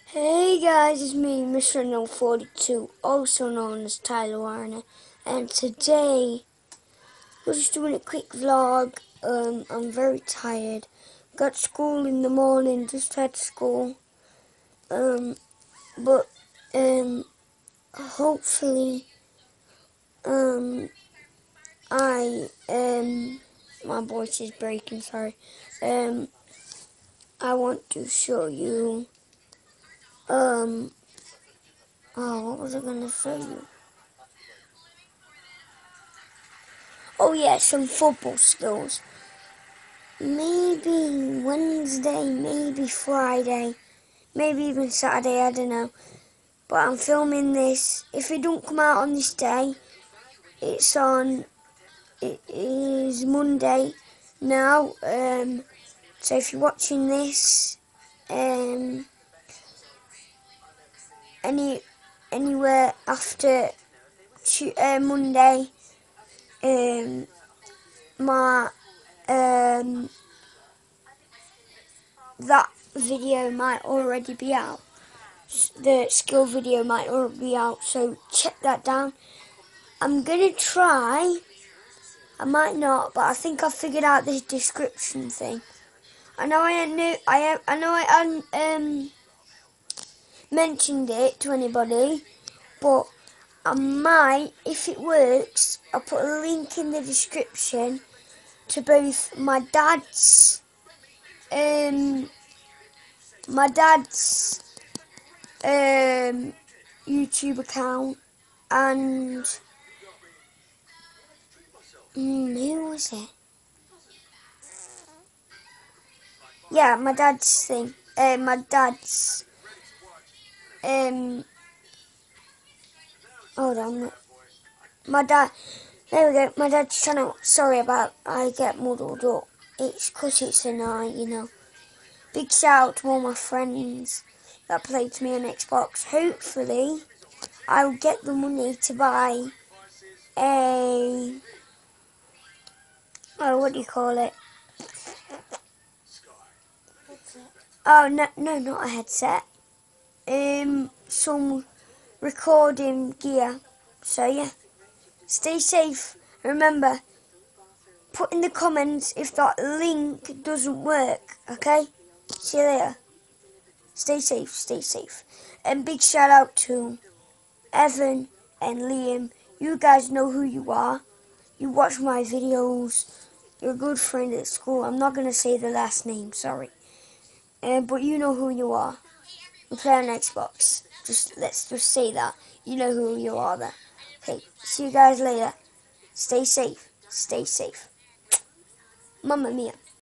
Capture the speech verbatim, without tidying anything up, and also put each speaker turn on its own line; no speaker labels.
Hey guys, it's me, Mister No forty-two, also known as Tyler Warner, and today we're just doing a quick vlog. Um, I'm very tired. Got school in the morning, just had school. Um, but um, hopefully, um, I um, my voice is breaking. Sorry. Um, I want to show you. Um, oh, what was I gonna show you? Oh yeah, some football skills. Maybe Wednesday, maybe Friday, maybe even Saturday, I don't know. But I'm filming this. If it don't come out on this day, it's on, it is Monday now. Um, so if you're watching this, um, any, anywhere after uh, Monday, um, my, um, that video might already be out. The skill video might already be out, so check that down. I'm gonna try, I might not, but I think I figured out this description thing. I know I knew I I know I hadn't um mentioned it to anybody, but I might, if it works, I'll put a link in the description to both my dad's um my dad's um YouTube account and mm, who was it? Yeah, my dad's thing. Uh, my dad's um. Hold on. My dad. There we go. My dad's channel. Sorry about. I get muddled up. It's 'cause it's a night, you know. Big shout out to all my friends that played to me on Xbox. Hopefully, I'll get the money to buy a. Oh, what do you call it? Oh no, no, not a headset. Um, some recording gear. So yeah, stay safe. Remember, put in the comments if that link doesn't work. Okay? See you later. Stay safe. Stay safe. And big shout out to Evan and Liam. You guys know who you are. You watch my videos. You're a good friend at school. I'm not gonna say the last name. Sorry. Uh, but you know who you are. We play on Xbox. Just let's just say that. You know who you are there. Okay, see you guys later. Stay safe. Stay safe. Mamma mia.